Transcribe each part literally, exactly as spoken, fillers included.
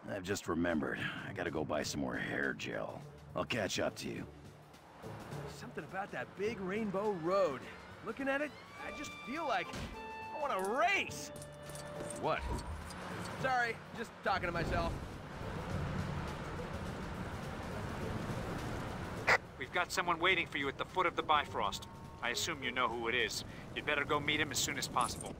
I've just remembered. I gotta go buy some more hair gel. I'll catch up to you. Something about that big rainbow road. Looking at it, I just feel like I want to race. What? Sorry, just talking to myself. We've got someone waiting for you at the foot of the Bifrost. I assume you know who it is. You'd better go meet him as soon as possible.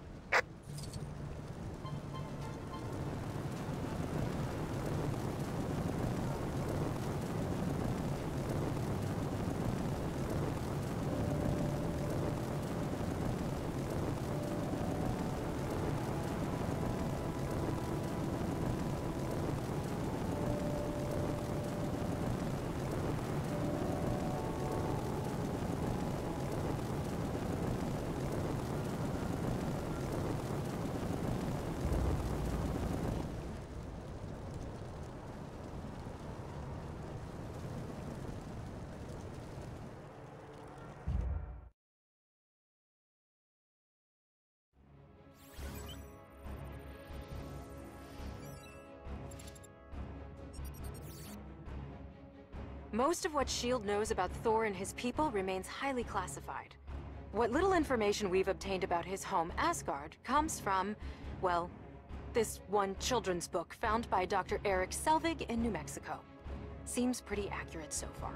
Most of what S H I E L D knows about Thor and his people remains highly classified. What little information we've obtained about his home, Asgard, comes from, well, this one children's book found by Doctor Eric Selvig in New Mexico. Seems pretty accurate so far.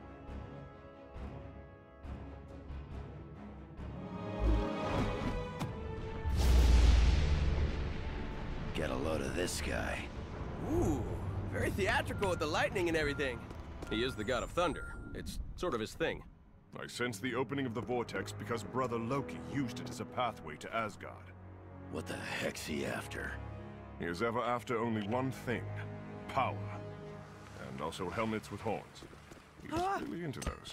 Get a load of this guy. Ooh, very theatrical with the lightning and everything. He is the god of thunder. It's sort of his thing. I sense the opening of the vortex because Brother Loki used it as a pathway to Asgard. What the heck's he after? He is ever after only one thing. Power. And also helmets with horns. He's Ah. really into those.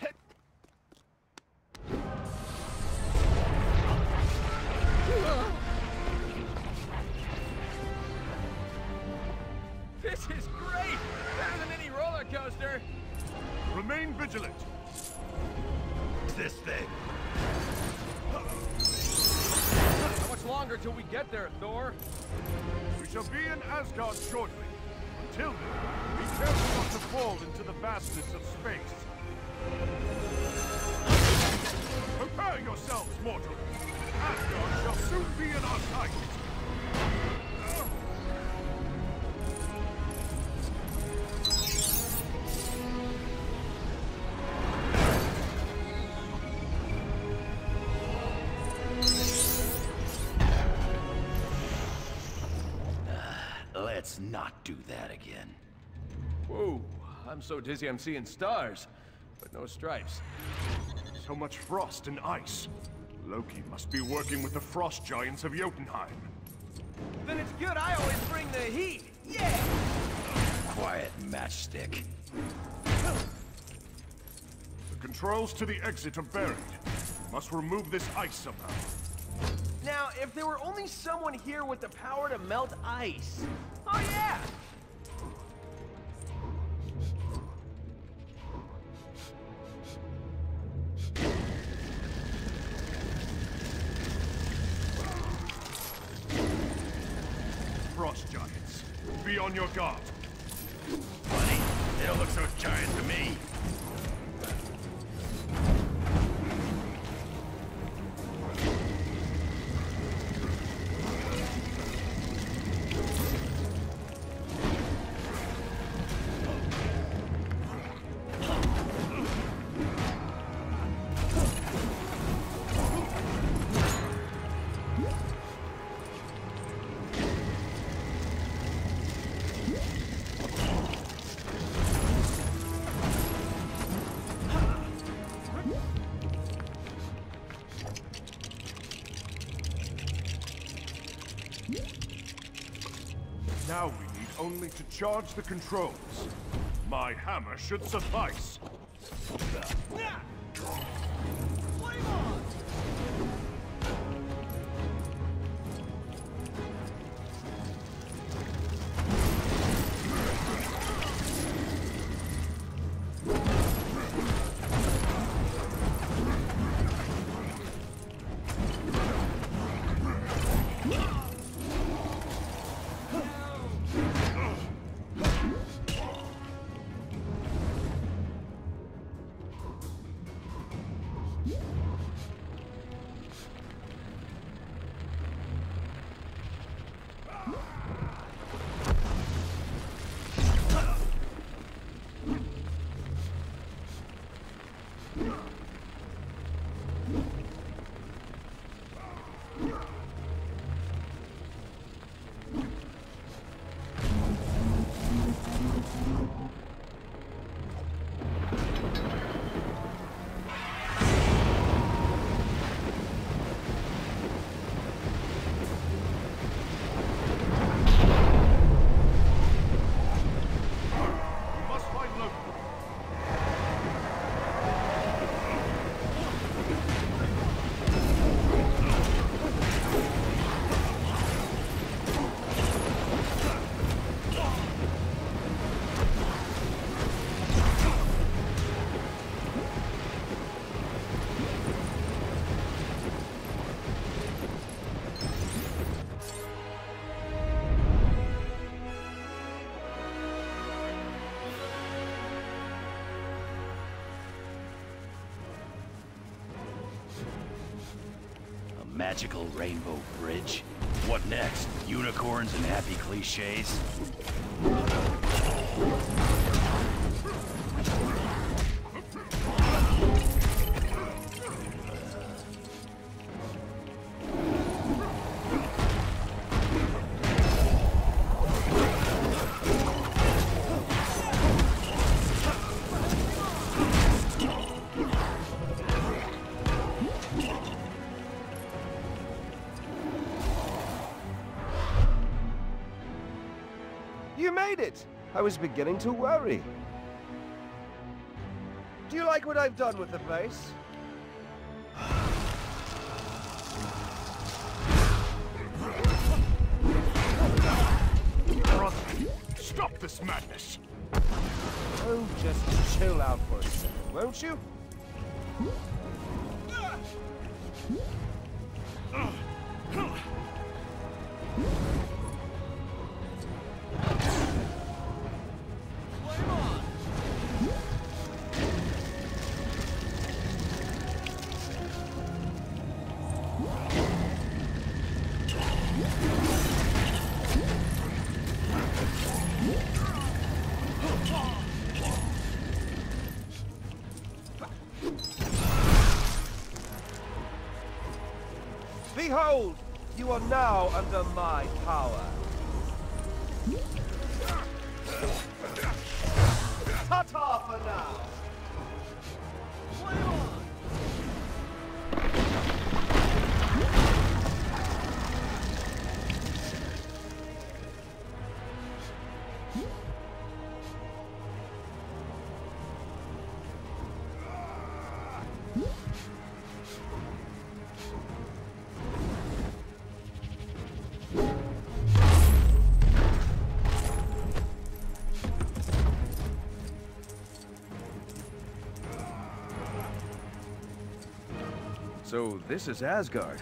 This is great! Better than any roller coaster! Remain vigilant! This thing. How much longer till we get there, Thor? We shall be in Asgard shortly. Until then, be careful not to fall into the vastness of space. Prepare yourselves, mortals! Asgard shall soon be in our sight! Let's not do that again. Whoa, I'm so dizzy I'm seeing stars, but no stripes. So much frost and ice. Loki must be working with the frost giants of Jotunheim. Then it's good I always bring the heat! Yeah! Quiet, matchstick. The controls to the exit are buried. Must remove this ice somehow. Now, if there were only someone here with the power to melt ice. Oh yeah! Frost giants, be on your guard. Funny, they don't look so giant to me. Now we need only to charge the controls. My hammer should suffice. Flame on! magical rainbow bridge. What next? Unicorns and happy cliches? You made it! I was beginning to worry. Do you like what I've done with the place? Brother, stop this madness! Oh, just chill out for a second, won't you? Behold! You are now under my power. Ta-ta for now! So this is Asgard.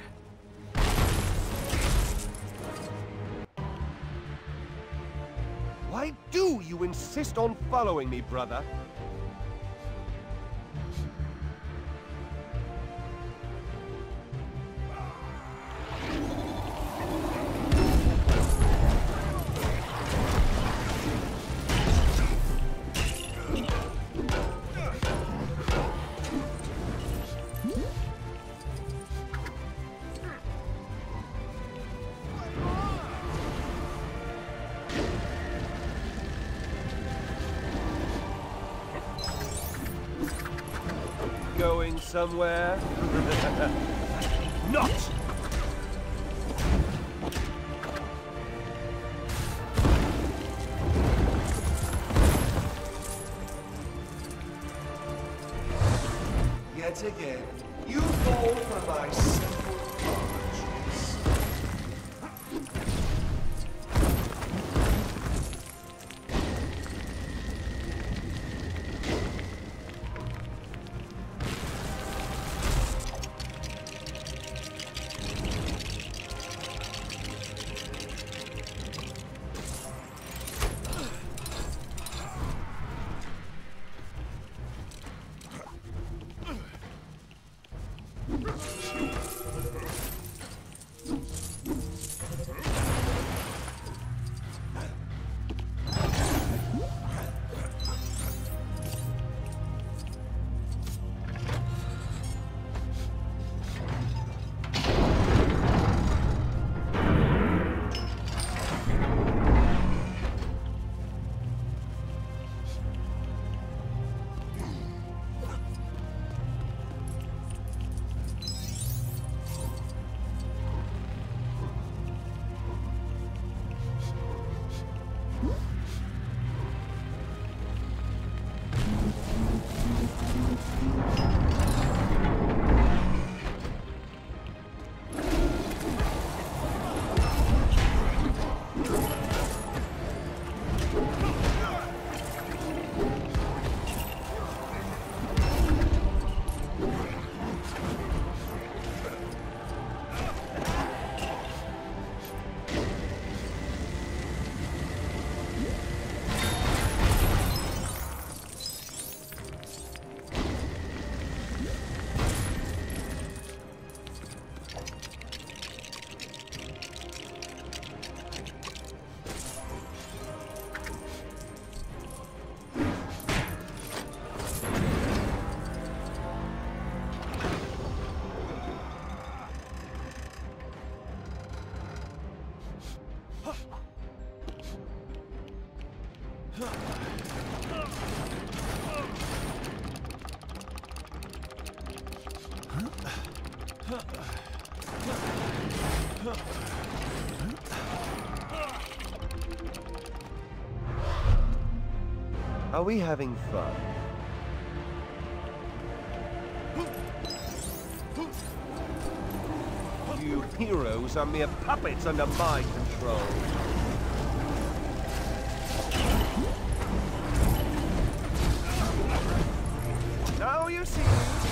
Why do you insist on following me, brother? Going somewhere? Not! Yet again, you fall for my simple apologies. Are we having fun? You heroes are mere puppets under my control. Now you see.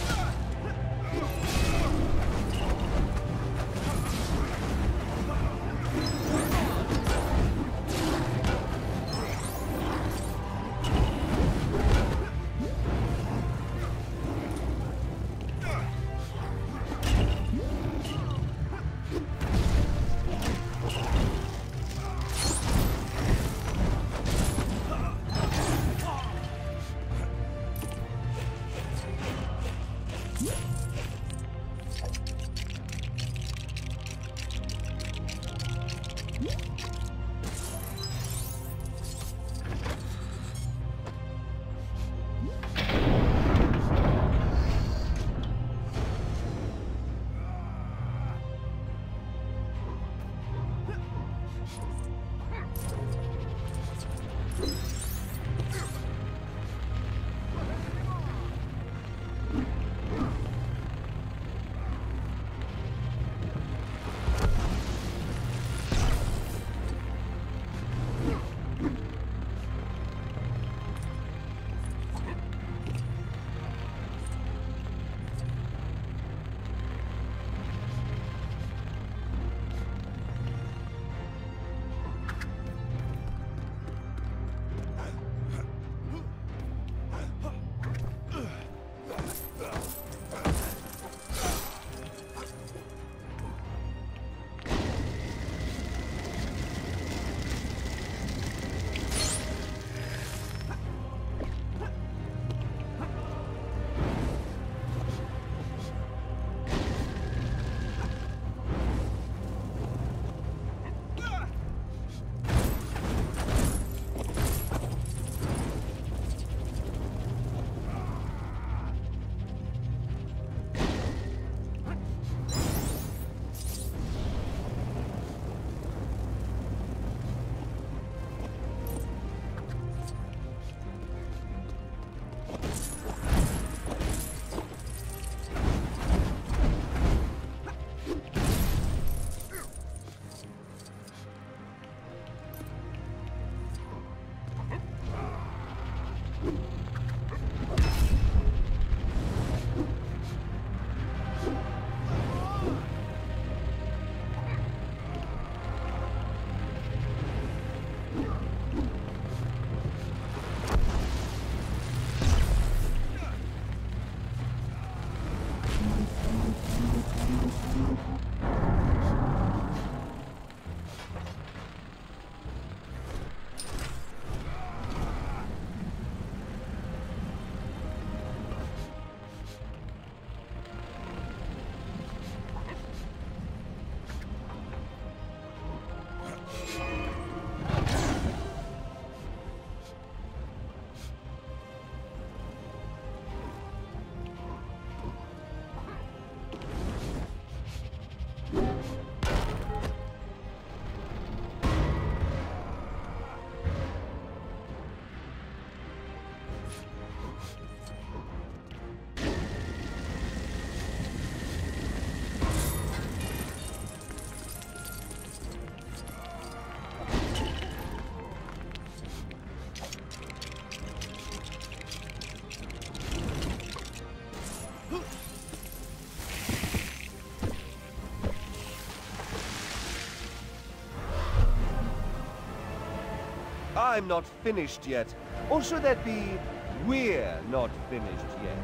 I'm not finished yet. Or should that be, we're not finished yet?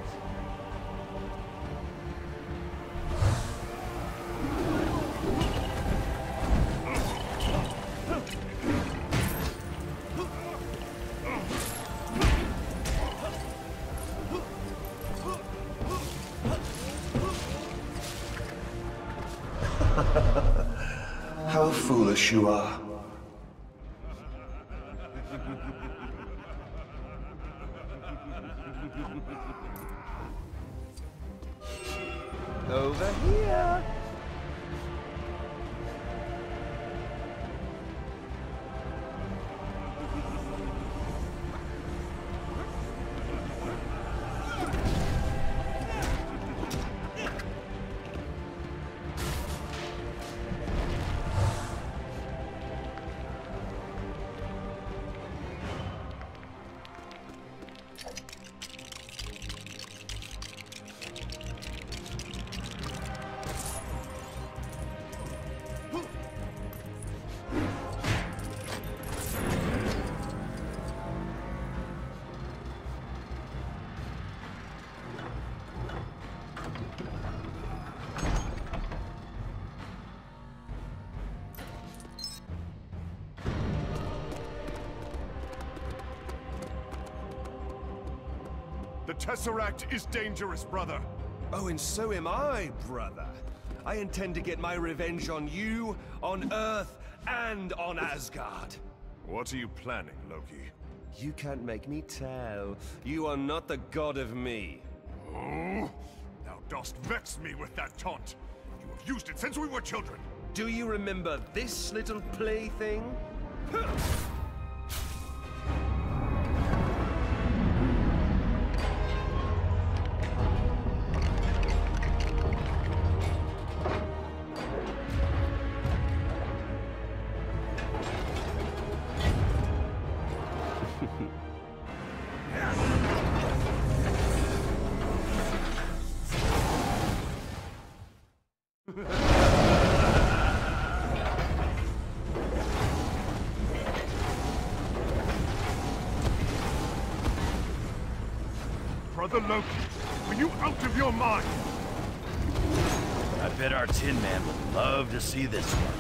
How foolish you are. Over here. The Tesseract is dangerous, brother. Oh, and so am I, brother. I intend to get my revenge on you, on Earth, and on Asgard. What are you planning, Loki? You can't make me tell. You are not the god of me. Oh, thou dost vex me with that taunt. You have used it since we were children. Do you remember this little plaything? Huh. Brother Loki, are you out of your mind? I bet our Tin Man would love to see this one.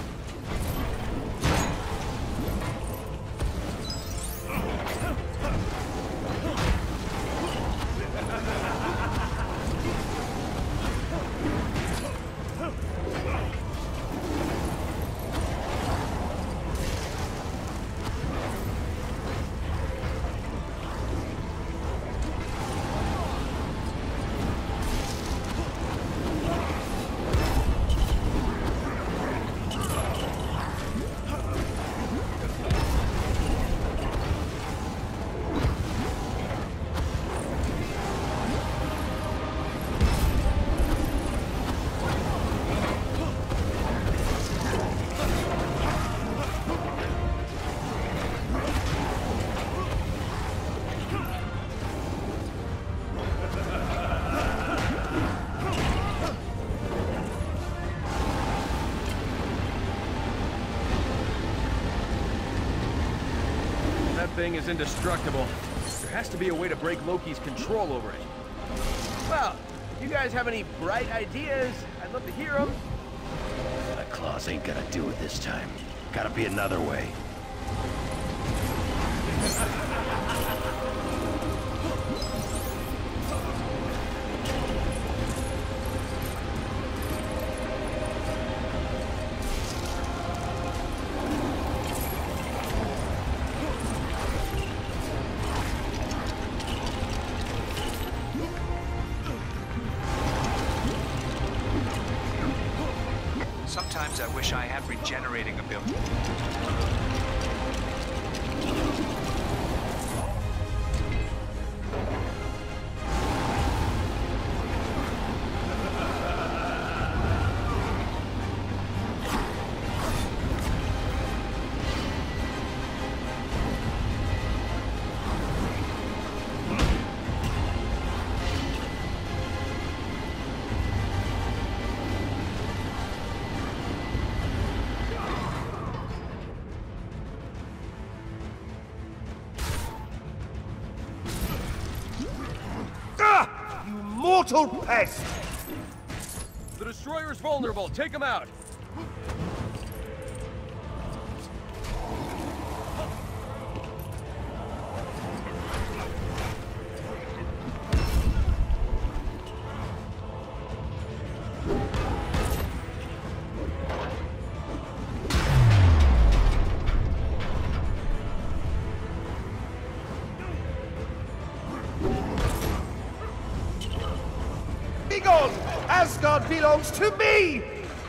That thing is indestructible. There has to be a way to break Loki's control over it. Well, if you guys have any bright ideas, I'd love to hear them. That claws ain't gonna do it this time. Gotta be another way. Sometimes I wish I had regenerating ability. Mortal pest! The Destroyer's vulnerable. Take him out. Asgard belongs to me!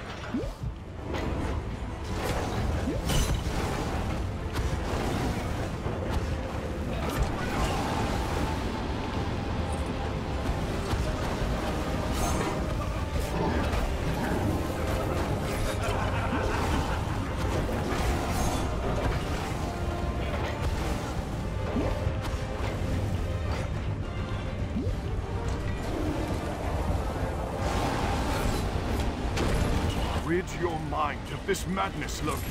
Rid your mind of this madness, Loki.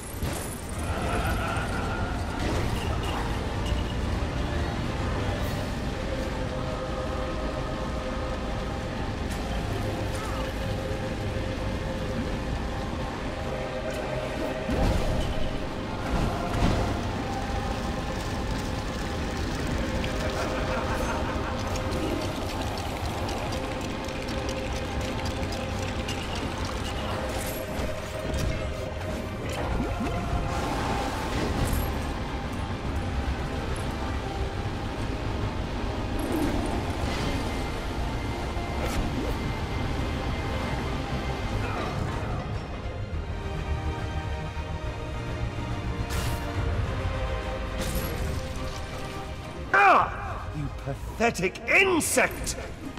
You pathetic insect!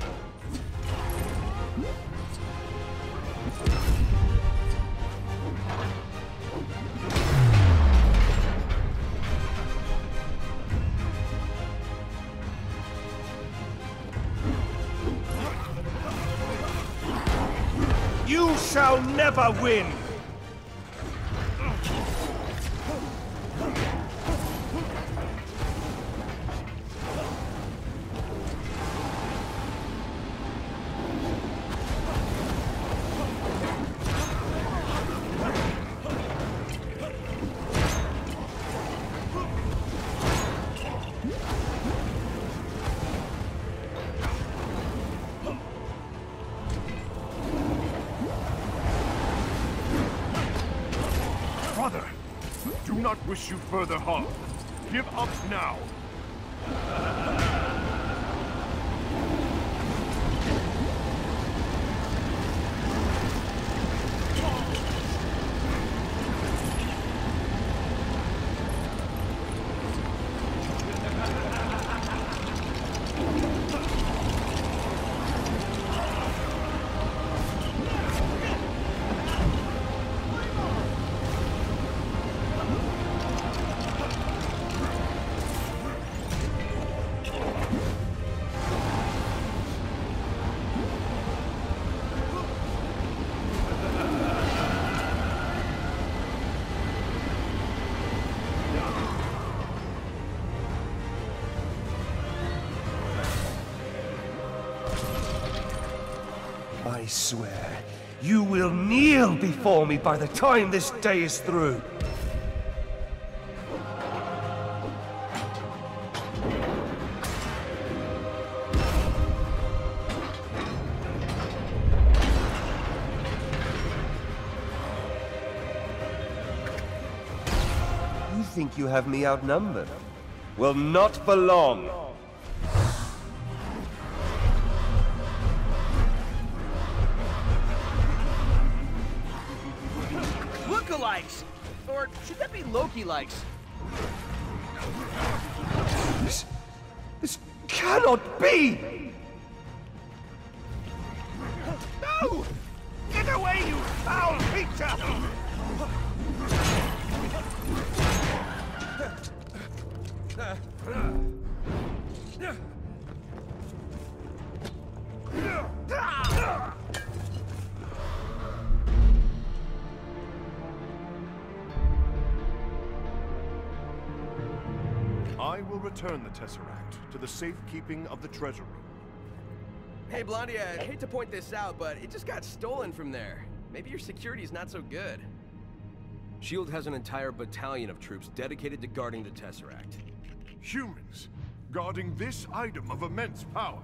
You shall never win! Brother, do not wish you further harm. Give up now. I swear, you will kneel before me by the time this day is through. You think you have me outnumbered? Well, not for long. Lookalikes! Or should that be Loki-likes? This... this cannot be! No! Get away, you foul creature! I will return the Tesseract to the safekeeping of the treasure room. Hey, Blondie, I hate to point this out, but it just got stolen from there. Maybe your security's not so good. SHIELD has an entire battalion of troops dedicated to guarding the Tesseract. Humans, guarding this item of immense power.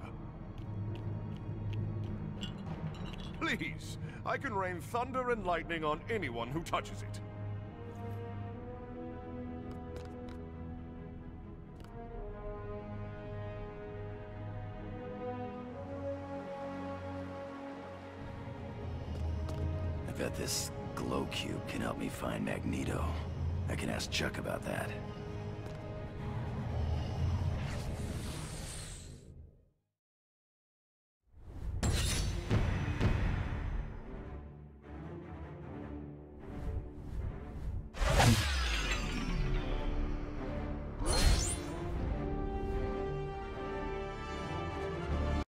Please, I can rain thunder and lightning on anyone who touches it. bet this glow cube can help me find Magneto. I can ask Chuck about that.